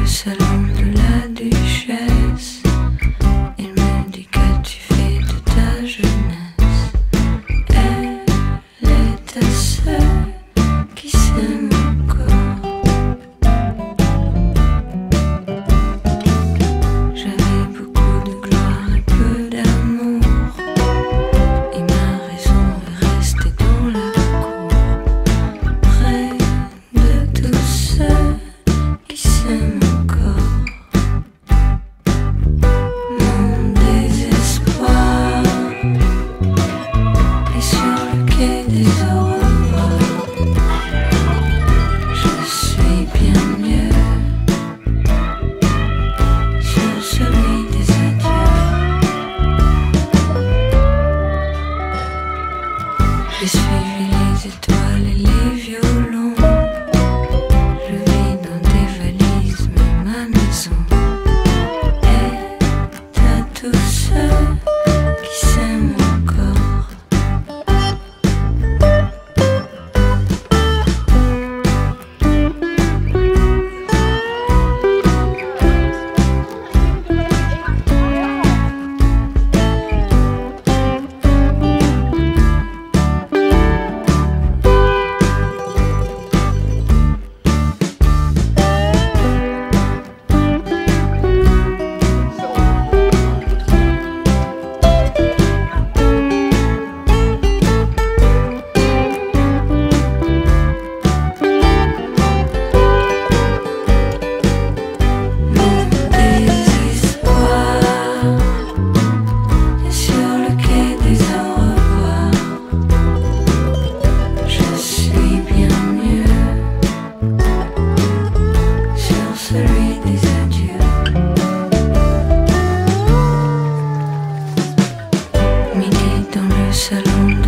salon de la duchesse. Il me dit qu'as-tu fait de ta jeunesse. Elle est ta seule qui s'aime encore. J'avais beaucoup de gloire et peu d'amour, et ma raison est restée dans la cour, près de tous ceux qui s'aiment encore. Mon désespoir est sur le quai des au revoir. Je suis bien mieux sur celui des adieux. J'ai suivi les étoiles et les violons. Je vis dans des valises, mais ma maison est à tous ceux qui s'aiment encore. Celui des adieux. Midi dans le salon de